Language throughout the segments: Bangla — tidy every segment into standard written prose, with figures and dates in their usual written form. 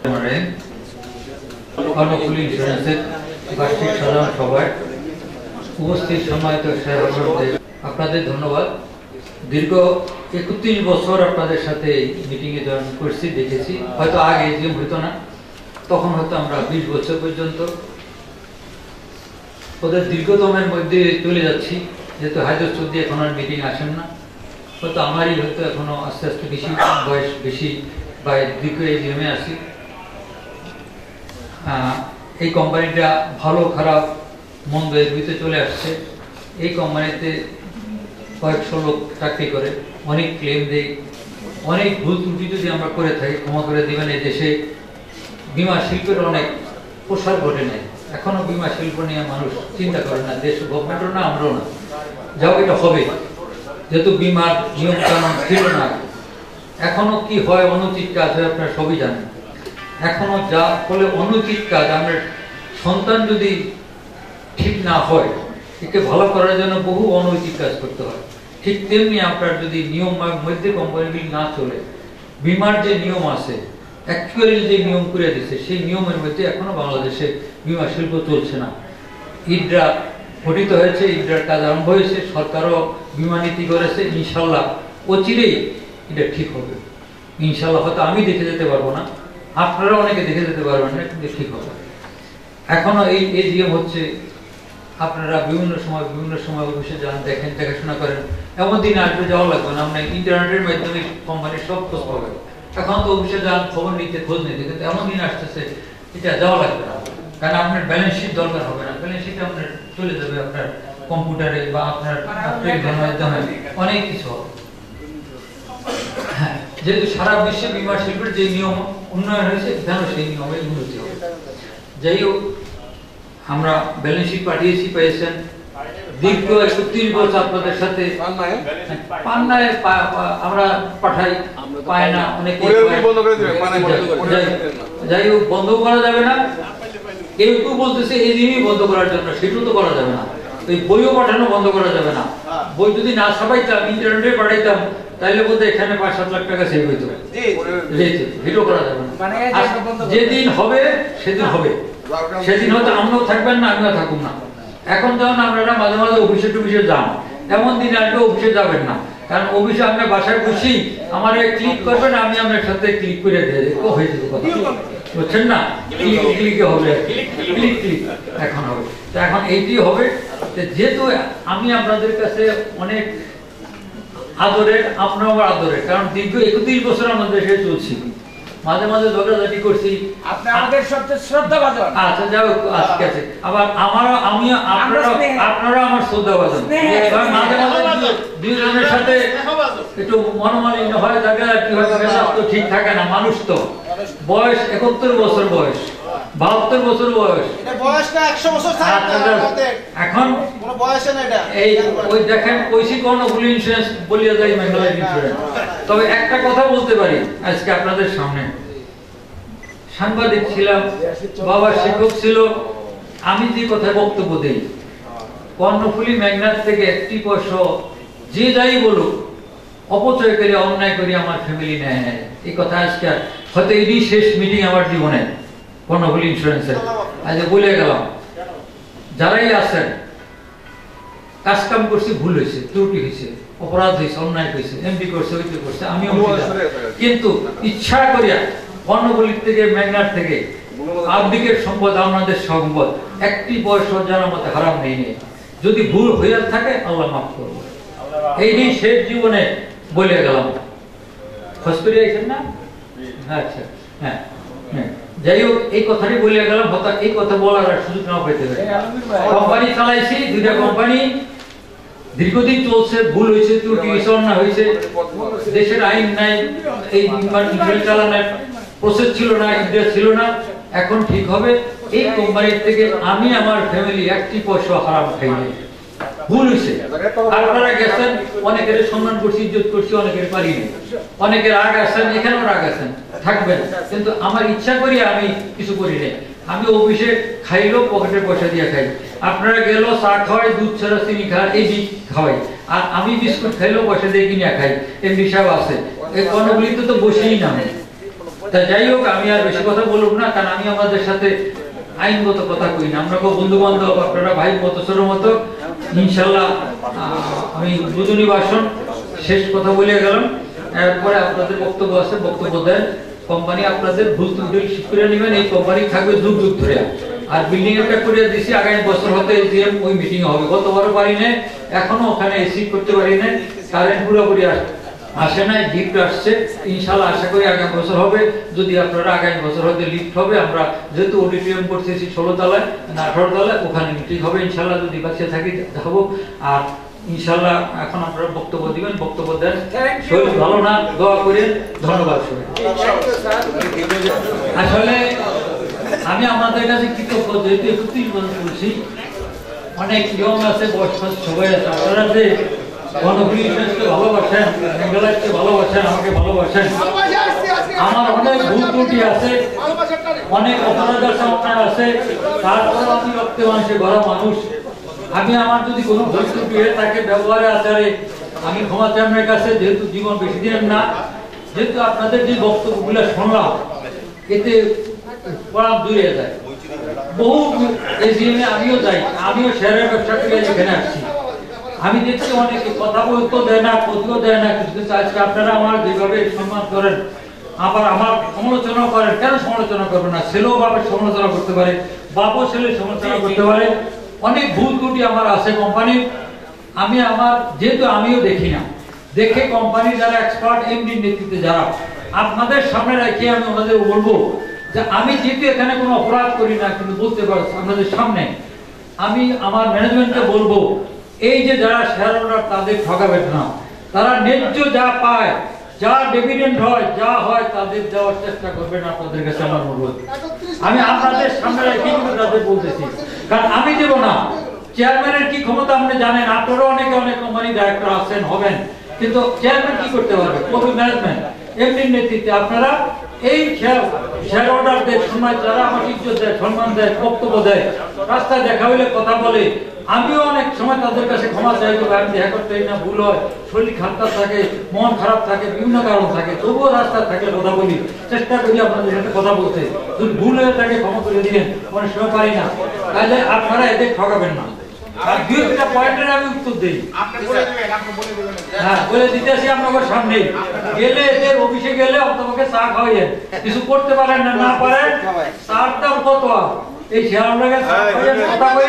কর্ণফুলী ইন্স্যুরেন্সের বার্ষিক সাধারণ সভায় উপস্থিত সম্মানিত শেয়ারহোল্ডারদের আপনাদের ধন্যবাদ। দীর্ঘ 31 বছর আপনাদের সাথে মিটিংয়ে জয়েন করছি, দেখেছি। হয়তো আগে যে হইতো না, তখন হয়তো আমরা 20 বছর পর্যন্ত ওদের দীর্ঘতমের মধ্যে চলে যাচ্ছি। যেহেতু হায়দার চৌধুরী এখন আর মিটিং আসেন না, হয়তো আমারই হয়তো এখনো আস্তে আস্তে বেশি বয়স বেশি বা দীর্ঘ এই জমে আসি। এই কোম্পানিটা ভালো খারাপ মন্দ এর ভিতরে চলে আসছে। এই কোম্পানিতে কয়েকশো লোক চাকরি করে, অনেক ক্লেম দেয়, অনেক ভুল ত্রুটি যদি আমরা করে থাকি ক্ষমা করে দিবেন। এই দেশে বিমা শিল্পের অনেক প্রসার ঘটে নাই, এখনো বিমা শিল্প নিয়ে মানুষ চিন্তা করে না, দেশ গভর্নমেন্টও না, আমরাও না। যাও এটা হবে, যেহেতু বিমার নিয়ম কানুন ছিল না। এখনো কি হয়, অনুচিত কাজ হয়, আপনারা সবই জানেন। এখনো যা ফলে অনুচিত কাজ, আমরা সন্তান যদি ঠিক না হয়, একে ভালো করার জন্য বহু অনৈতিক কাজ করতে হয়। ঠিক তেমনি আপনার যদি নিয়ম মধ্যে কোম্পানিগুলি না চলে, বিমার যে নিয়ম আছে অ্যাকচুয়ালি যে নিয়ম করে দিচ্ছে, সেই নিয়মের মধ্যে এখনো বাংলাদেশে বিমা শিল্প চলছে না। ইডরা গঠিত হয়েছে, ইডরার কাজ আরম্ভ হয়েছে, সরকারও বিমা নীতি করেছে। ইনশাল্লাহ অচিরেই এটা ঠিক হবে ইনশাল্লাহ। হয়তো আমি দেখে যেতে পারবো না, আপনারা অনেকে দেখে যেতে পারবেন না, কিন্তু ঠিক হবে। এখনো এই জিএম হচ্ছে, আপনারা বিভিন্ন সময় অফিসে যান, দেখেন, দেখাশোনা করেন। এমন দিন আসবে যাওয়া লাগবে না, আমরা ইন্টারনেটের মাধ্যমে কোম্পানির সব খোঁজ পাবেন। এখন তো অফিসে যান, খবর নিতে, খোঁজ নিতে, কিন্তু এমন দিন আসতেছে এটা যাওয়া লাগবে না। কারণ আপনার ব্যালেন্স শিট দরকার হবে না, ব্যালেন্স শিট আপনার চলে যাবে আপনার কম্পিউটারে বা আপনার মাধ্যমে অনেক কিছু হবে। হ্যাঁ, যেহেতু সারা বিশ্বে বিমা শিল্পের যে নিয়ম উন্নয়ন হয়েছে, এখানেও সেই নিয়মের উন্নতি হবে। যাই হোক, আমরা ব্যালেন্স শিট পাঠিয়েছি, পেয়েছেন। দীর্ঘ 31 বছর আপনাদের সাথে পান্নায় আমরা পাঠাই, পায় না অনেকে। যাই হোক, বন্ধ করা যাবে না। কেউ কেউ বলতেছে এই জিনিস বন্ধ করার জন্য, সেটাও তো করা যাবে না। এই বইও পাঠানো বন্ধ করা যাবে না। বই যদি না ছাপাইতাম, ইন্টারনেটে পাঠাইতাম, তাহলে বোধ এখানে 5-7 লাখ টাকা সেভ হইতো। ভিডিও করা যাবে না। যেদিন হবে সেদিন হবে, সেদিন হয়তো আমরাও থাকবেন না, আমিও থাকুন না। এখন যখন আপনারা মাঝে মাঝে অফিসে টুফিসে যান, এমন দিন আসবে অফিসে যাবেন না। কারণ অফিসে আপনার বাসায় বসি আমার ক্লিক করবেন, আমি আপনার সাথে ক্লিক করে দিয়ে দেবো, হয়ে যাবে কথা, বুঝছেন না? ক্লিকে হবে, ক্লিক এখন হবে। তো এখন এইটি হবে। যেহেতু আমি আপনাদের কাছে অনেক আদরের, আপনার আমার আদরের, কারণ দীর্ঘ 31 বছর আমাদের দেশে চলছি, মাঝে মাঝে ঝগড়াঝাটি করছি। আপনাদের সবচেয়ে শ্রদ্ধাভাজন। আচ্ছা, যাও, আজকে আছে আবার আপনারা আমার শ্রদ্ধাভাজন। মাঝে মাঝে দুইজনের সাথে একটু মনোমালিন্য হয়, জায়গা কি হয়, তো ঠিক থাকে না। মানুষ তো বয়স 71 বছর বয়স, 72 বছর বয়স, এখন এই ওই দেখেন কইছি কর্ণফুলী ইন্স্যুরেন্স বলিয়া যায় মেঘালয় ইন্স্যুরেন্স। তবে একটা কথা বলতে পারি আজকে আপনাদের সামনে, সাংবাদিক ছিলাম, বাবা শিক্ষক ছিল, আমি যে কথায় বক্তব্য দিই, কর্ণফুলী মেঘনাথ থেকে 1 পয়সা যে যাই বলুক, অপচয় করে অন্যায় করে আমার ফ্যামিলি নেয় নেয়। এই কথা আজকে হয়তো এটি শেষ মিটিং আমার জীবনে কর্ণফুলী ইন্স্যুরেন্সের। আজ বলে গেলাম, যারাই আছেন, কাজ কাম করছে, ভুল হয়েছে, ত্রুটি হয়েছে, অপরাধ হয়েছে, অন্যায় হয়েছে, এমডি করছে, ওইটি করছে, আমিও, কিন্তু ইচ্ছা করিয়া কর্ণফুলী থেকে মেঘনাথ থেকে পাবলিকের সম্পদ, আপনাদের সম্পদ 1 পয়সা যারা মতে হারাম নেই নেই। যদি ভুল হইয়া থাকে আল্লাহ মাফ করবো। এই শেষ জীবনে বলে গেলাম। খোঁজ করে আইছেন না? আচ্ছা, হ্যাঁ, যাই হোক, এই কথাটি বলে গেলাম। হয়তো এই কথা বলার সুযোগ নাও পেতে পারে। কোম্পানি চালাইছি, 2টা কোম্পানি দীর্ঘদিন চলছে, ভুল হয়েছে, ত্রুটি হয়েছে, অন্যায় হয়েছে, দেশের আইন নাই, এই ইন্স্যুরেন্স চালানোর প্রসেস ছিল না, ইন্ডিয়া ছিল না। এখন ঠিক হবে। এই কোম্পানির থেকে আমি আমার ফ্যামিলি 1 পয়সা হারাম খাইনি। ভুল হয়েছে, আপনারা গেছেন, অনেকের সম্মান করছি, ইজ্জত করছি, অনেকের পারিনি, অনেকের রাগ আছেন, এখানেও রাগ আছেন, থাকবেন, কিন্তু আমার ইচ্ছা করি আমি কিছু করি নাই। আমি অফিসে খাইলো পকেটের পয়সা দিয়ে খাই, আপনারা গেল চা খাওয়াই, দুধ ছাড়া চিনি খাওয়াই, এই দিক খাওয়াই, আর আমি বিস্কুট খাইলো পয়সা দিয়ে কিনে খাই। এমডি সাহেব আছে, এই কর্ণফুলীতে তো বসেই না, তা যাই হোক, আমি আর বেশি কথা বলব না, কারণ আমি আমাদের সাথে আইনগত কথা কই না, আমরা বন্ধু বান্ধব, আপনারা ভাই মতো ছোট মতো। ইনশাল্লাহ আমি উদ্বোধনী ভাষণ শেষ কথা বলে গেলাম, এরপরে আপনাদের বক্তব্য আছে, বক্তব্য দেন। কোম্পানি আপনাদের ভুল ত্রুটি ঠিক করে নেবেন, এই কোম্পানি থাকবে যুগ যুগ ধরে। আর বিল্ডিং একটা করে দিছি, আগামী বছর হতে এজিএম ওই মিটিং হবে। গতবারও পারি না, এখনো ওখানে এসি করতে পারি না, কারেন্ট পুরোপুরি আসে নাই, লিফট আসছে। ইনশাআল্লাহ আশা করি আগামী বছর হবে। যদি আপনারা আগামী বছর হতে লিফট হবে, আমরা যেহেতু অডিটোরিয়াম করতেছি 16 তলায় না 18 তলায়, ওখানে মিটিং হবে ইনশাআল্লাহ, যদি বাঁচিয়ে থাকি যাবো। আর ইনশাআল্লাহ এখন আপনারা বক্তব্য দিবেন, বক্তব্য দেন। শরীর ভালো না, দোয়া করেন। ধন্যবাদ সবাই। আসলে আমি আপনাদের কাছে কৃতজ্ঞ, যেহেতু 31 বছর বলছি, অনেক নিয়ম আছে, বয়স্ক সবাই আছে। আপনারা যে গণপ্রিয়কে ভালোবাসেন, মেঘালয়কে ভালোবাসেন, আমাকে ভালোবাসেন। আমার অনেক ভুল ত্রুটি আছে, অনেক অপরাধ আছে, তারপরে আমি রক্তে মাংসে গড়া মানুষ। আমি আমার যদি কোনো ভুল ত্রুটি হয়ে থাকে ব্যবহারে আচারে, আমি ক্ষমা চাই আপনার কাছে। যেহেতু জীবন বেশি দিনের না, যেহেতু আপনাদের যে বক্তব্যগুলো শুনলাম, এতে পড়া দূরে যায়। বহু এজিএমে আমিও যাই, আমিও শেয়ারের ব্যবসা করে এখানে আসছি। আমি দেখছি অনেকে কথা বলতে দেয় না, ক্ষতিও দেয় না কিছু কিছু। আজকে আপনারা আমার যেভাবে সম্মান করেন, আবার আমার সমালোচনা করেন, কেন সমালোচনা করবেন না? ছেলেও বাপের সমালোচনা করতে পারে, বাপও ছেলে সমালোচনা করতে পারে। অনেক ভুল ত্রুটি আমার আছে কোম্পানির। আমি আমার যেহেতু আমিও দেখি না, দেখে কোম্পানির যারা এক্সপার্ট, এমডির নেতৃত্বে যারা, আপনাদের সামনে রেখে আমি ওনাদের বলবো যে আমি যেহেতু এখানে কোনো অপরাধ করি না, কিন্তু বলতে পারছি আপনাদের সামনে, আমি আমার ম্যানেজমেন্টকে বলবো, এই যে যারা শেয়ার হোল্ডার তাদের ঠকাবেন না। তারা ন্যায্য যা পায়, যা ডিভিডেন্ড হয়, যা হয় তাদের দেওয়ার চেষ্টা করবেন। আপনাদের কাছে আমার অনুরোধ, আমি আপনাদের সামনে রেখে তাদের বলতেছি, কারণ আমি দেব না। চেয়ারম্যানের কি ক্ষমতা আপনি জানেন, আপনারা অনেক কোম্পানি ডাইরেক্টর আছেন, হবেন, কিন্তু চেয়ারম্যান কি করতে পারবে? পুরো ম্যানেজমেন্ট এমডির নেতৃত্বে আপনারা এই শেয়ার হোল্ডারদের সময় যারা আমাকে ইজ্জত দেয়, সম্মান দেয়, বক্তব্য দেয়, রাস্তায় দেখা হইলে কথা বলে, আমিও অনেক সময় তাদের কাছে ক্ষমা চাই। আমি দেখা করতে না, ভুল হয়, শরীর খারাপ থাকে, মন খারাপ থাকে, বিভিন্ন কারণ থাকে, তবুও রাস্তায় থাকে কথা বলি, চেষ্টা করি আপনাদের সাথে কথা বলতে। যদি ভুল হয়ে থাকে ক্ষমা করে দিলেন, অনেক সময় পারি না, তাহলে আপনারা এদের ঠকাবেন না। আর দুই একটা পয়েন্টের আমি উত্তর দিই। হ্যাঁ, বলে দিতেছি আপনাদের সামনে। গেলে এদের অফিসে গেলে আপনাকে চা খাওয়াইয়েন, কিছু করতে পারেন না, না পারেন, চার দাম কত? এই শেয়ার লাগে কথা বলে।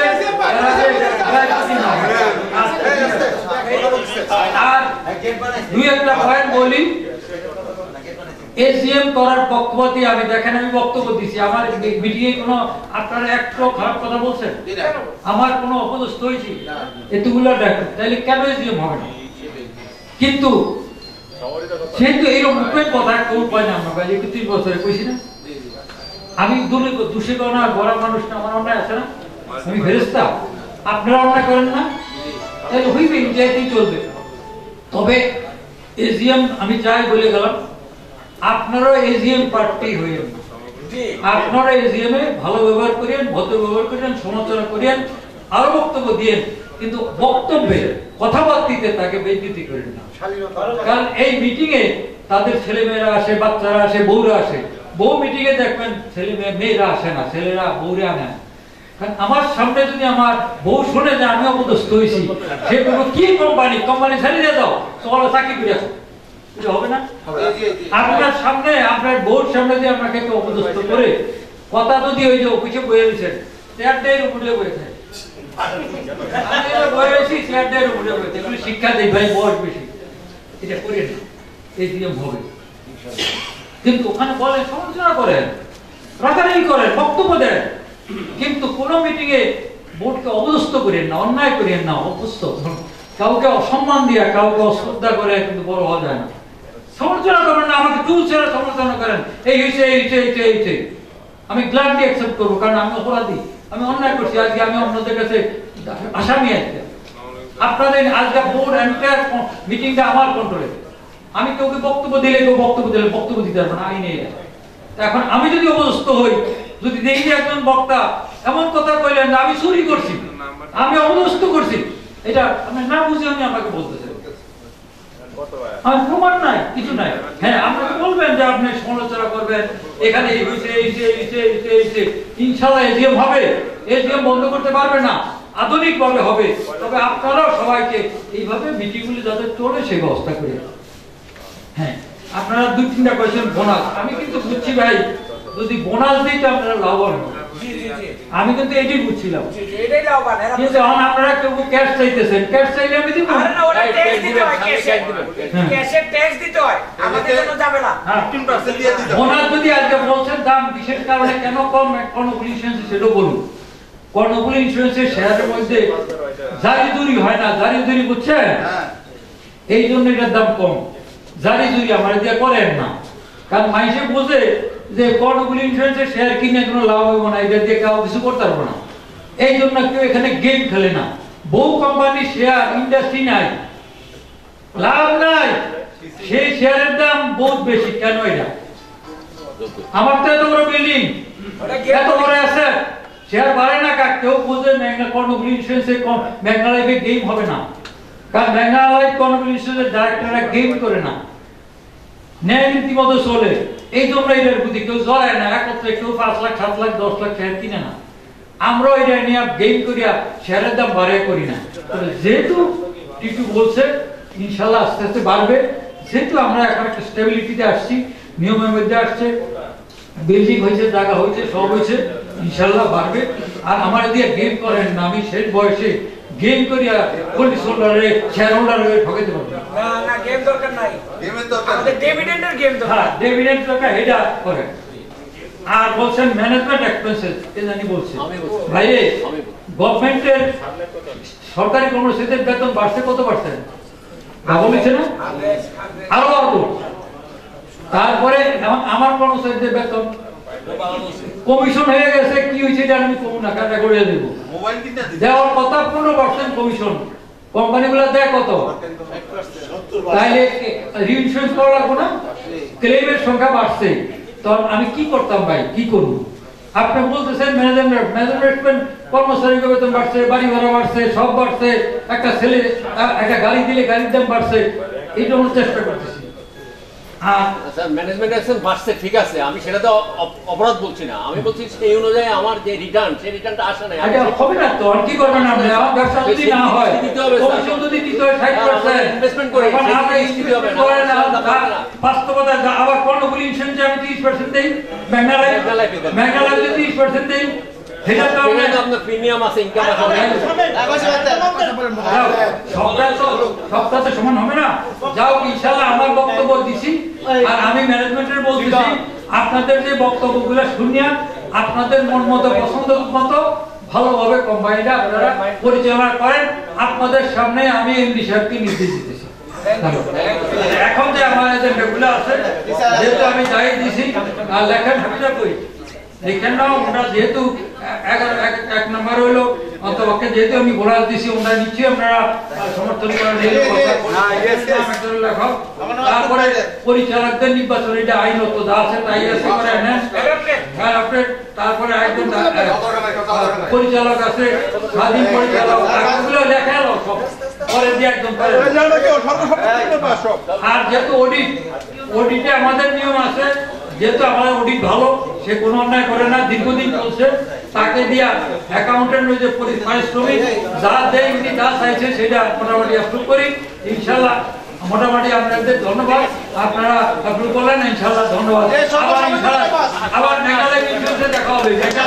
আর দুই একটা পয়েন্ট বলি। এসিএম করার পক্ষপাতী আমি, দেখেন আমি বক্তব্য দিছি, আমার মিটিংয়ে কোনো আপনারা একটু খারাপ কথা বলছেন, আমার কোনো অপদস্থ হয়েছি এতগুলো দেখেন, তাহলে কেন এসিএম হবে না? কিন্তু সেহেতু এইরকম কথা কেউ পায় না। আমরা 31 বছরে কইছি না, আমি দোষী না, বড় মানুষ না, আমার অন্যায় আছে না, আমি ফেরেশতা, আপনারা অন্যায় করেন না, তাহলে হইবে, ইন্ডিয়াতেই চলবে। তবে এজিএম আমি চাই বলে গেলাম, আপনারা এজিএম পার্টি হইয়েন, আপনারা এজিএম এ ভালো ব্যবহার করেন, ভদ্র ব্যবহার করেন, সমালোচনা করেন, আরো বক্তব্য দিয়েন, কিন্তু বক্তব্যে কথাবার্তিতে তাকে বেইজ্জতি করেন না। কারণ এই মিটিং এ তাদের ছেলে মেয়েরা আসে, বাচ্চারা আসে, বউরা আসে। বউ মিটিং এ দেখবেন ছেলে মেয়েরা আসে না, ছেলেরা বউরে আনে। কারণ আমার সামনে যদি আমার বউ শুনে যে আমি অপদস্থ হয়েছি, সে বলবো কি কোম্পানি ছেড়ে দিয়ে দাও, চলো চাকরি করে আসো, হবে না? আপনার সামনে, আপনার বউর সামনে দিয়ে আপনাকে অপদস্থ করে কথা যদি ওই যে অফিসে বয়ে দিচ্ছেন, চেয়ারটাই উপরে বয়েছে, শিক্ষা দেয় ভাই, বয়স বেশি, এটা করে না, এই নিয়ম হবে। কিন্তু ওখানে বলেন, সমালোচনা করেন, রাগারাগি করেন, বক্তব্য দেন, কিন্তু কোন মিটিং এ বোর্ডকে অবস্থ করেন না, অন্যায় করেন না, অবস্থ কাউকে অসম্মান দিয়া, কাউকে অশ্রদ্ধা করে কিন্তু বড় হওয়া যায় না। সমালোচনা করবেন না, আমাকে চুল ছেড়ে সমালোচনা করেন, এই হয়েছে, এইটে আমি গ্ল্যাডলি অ্যাকসেপ্ট করবো, কারণ আমি অপরাধী, আমি অন্যায় করছি। আজকে আমি আপনাদের কাছে আসামি আজকে, আপনাদের আজকে বোর্ড এন্টায়ার মিটিংটা আমার কন্ট্রোলে। আমি কাউকে বক্তব্য দিলে বক্তব্য দিতে পারবো না, আইনে। এখন আমি যদি অবস্থ হই, যদি দেখি যে একজন বক্তা এমন কথা কইলেন আমি চুরি করছি, আমি অবস্থ করছি, এটা আমি না বুঝে আমি আমাকে বলতেছেন, আমার প্রমাণ নাই, কিছু নাই। হ্যাঁ, আপনাকে বলবেন যে আপনি সমালোচনা করবেন এখানে ইনশাআল্লাহ এজিএম হবে, এজিএম বন্ধ করতে পারবে না, আধুনিক ভাবে হবে। তবে আপনারাও সবাইকে এইভাবে মিটিংগুলি যাতে চলে সেই ব্যবস্থা করে। হ্যাঁ, আপনারা 2-3টা কোয়েশ্চেন বোনাস, আমি কিন্তু বুঝছি ভাই যদি বোনাস দিতে আপনারা লাভবান হন, আমি কিন্তু এটাই বুঝছিলাম। কিন্তু এখন আপনারা কেউ ক্যাশ চাইতেছেন, ক্যাশ চাইলে আমি দিব। বোনাস যদি আজকে বলছেন দাম বিশেষ কারণে কেন কম, কর্ণফুলী ইন্স্যুরেন্স সেটা বলুন। কর্ণফুলী ইন্স্যুরেন্সের শেয়ারের মধ্যে জারিদুরি হয় না, জারিদুরি বুঝছেন, এই জন্য এটার দাম কম। জারিদুরি আমার দিয়ে করেন না, কারণ মানুষে বোঝে যে কর্ণফুলী ইন্স্যুরেন্সের শেয়ার কিনে কোনো লাভ হইব না, এটা দিয়ে কেউ কিছু করতে পারবো না। এই জন্য কেউ এখানে গেম খেলে না। বহু কোম্পানির শেয়ার ইন্ডাস্ট্রি নাই, লাভ নাই, সেই শেয়ারের দাম বহুত বেশি। কেন এটা? আমার তো এত বড় বিল্ডিং, এত বড় আছে, শেয়ার বাড়ে না। কার কেউ বোঝে মেঘনা কর্ণফুলী ইন্স্যুরেন্সে মেঘনা লাইফে গেম হবে না, কারণ মেঘনা লাইফ কর্ণফুলী ইন্স্যুরেন্সের ডাইরেক্টররা গেম করে না, ন্যায় নীতি মতো চলে। এই জন্য এটার প্রতি কেউ জড়ায় না, একত্রে কেউ 5 লাখ 7 লাখ 10 লাখ শেয়ার কিনে না। আমরা এটা নিয়ে গেম করিয়া শেয়ারের দাম বাড়াই করি না। তবে যেহেতু টিটু বলছে ইনশাআল্লাহ আস্তে আস্তে বাড়বে, যেহেতু আমরা এখন একটা স্টেবিলিটিতে আসছি, নিয়মের মধ্যে আসছে, বিল্ডিং হয়েছে, জায়গা হয়েছে, সব হয়েছে, ইনশাআল্লাহ বাড়বে। আর আমার দিয়ে গেম করেন না, আমি শেষ বয়সে গেম করিয়া পলিস হোল্ডারে শেয়ার হোল্ডারে ঠকাইতে পারবো না। না, গেম দরকার নাই, গেমের দরকার আমাদের ডিভিডেন্ডের গেম দরকার। হ্যাঁ, ডিভিডেন্ড দরকার, এটা করে। আর বলছেন ম্যানেজমেন্ট এক্সপেন্সেস, কে জানি বলছে ভাই, গভর্নমেন্টের সরকারি কর্মচারীদের বেতন বাড়ছে কত পার্সেন্ট? বলেছে না আরো বাড়বো। তারপরে আমার কর্মচারীদের বেতন কমিশন হয়ে গেছে, কি হয়েছে এটা আমি কমু না, কাটা করে দেব। দেওয়ার কথা 15% কমিশন, কোম্পানিগুলো দেয় কত? তাইলে রিইন্স্যুরেন্স করা লাগবে না? ক্লেমের সংখ্যা বাড়ছে, তখন আমি কি করতাম ভাই, কি করব? আপনি বলতেছেন ম্যানেজমেন্ট কর্মচারীর বেতন বাড়ছে, বাড়ি ভাড়া বাড়ছে, সব বাড়ছে, একটা ছেলে একটা গাড়ি দিলে গাড়ির দাম বাড়ছে, এইটা আমরা চেষ্টা করতেছি। স্যার, ম্যানেজমেন্ট অ্যাকশন বাড়ছে ঠিক আছে, আমি সেটা তো অপরাধ বলছি না, আমি বলছি সেই অনুযায়ী আমার যে রিটার্ন, সেই রিটার্নটা আসে না। আচ্ছা, হবে না তো, আর কি করবেন আপনি? আমার ব্যবসা যদি না হয়, কমিশন যদি দিতে হয় 60%, ইনভেস্টমেন্ট করে দিতে হবে না। বাস্তবতা আবার কর্ণফুলী ইন্স্যুরেন্সে আমি 30% দেই, মেঘনা লাইফে 30% দেই, সেটা তো আপনার প্রিমিয়াম আছে, ইনকাম আছে, সবটা তো সমান হবে না। যাও, ইনশাআল্লাহ আমার বক্তব্য দিছি, আর আমি ম্যানেজমেন্টের বলতেছি আপনাদের যে বক্তব্যগুলো শুনিয়া আপনাদের মন মতো পছন্দ মতো ভালোভাবে কোম্পানিটা আপনারা পরিচালনা করেন। আপনাদের সামনে আমি এমডি সাহেবকে নির্দেশ দিতেছি। এখন যে আমার এজেন্ডাগুলো আছে, যেহেতু আমি যাই দিছি, আর লেখার হাবিটা করি এখানেও আমরা যেহেতু 1 নম্বর হইলো অন্তপক্ষে, যেহেতু আমি বোনাস দিছি, ওনারা নিশ্চয়ই আপনারা সমর্থন করেন। তারপরে পরিচালকদের নির্বাচন, এটা আইনত যা আছে তাই আছে, তারপরে একজন পরিচালক আছে, স্বাধীন পরিচালক, এগুলো লেখা এলো সব পরে দিয়ে একদম। আর যেহেতু অডিটে আমাদের নিয়ম আছে, যেহেতু আমাদের অডিট ভালো, সে কোনো অন্যায় করে না, দীর্ঘদিন চলছে, তাকে দিয়া অ্যাকাউন্টেন্ট যে পারিশ্রমিক যা দেয়, যা চাইছে সেটা মোটামুটি অ্যাপ্রুভ করি। ইনশাআল্লাহ মোটামুটি আপনাদের ধন্যবাদ, আপনারা অ্যাপ্রুভ করলেন, ইনশাআল্লাহ ধন্যবাদ। আবার মেঘালয় ইন্স্যুরেন্সে দেখা হবে।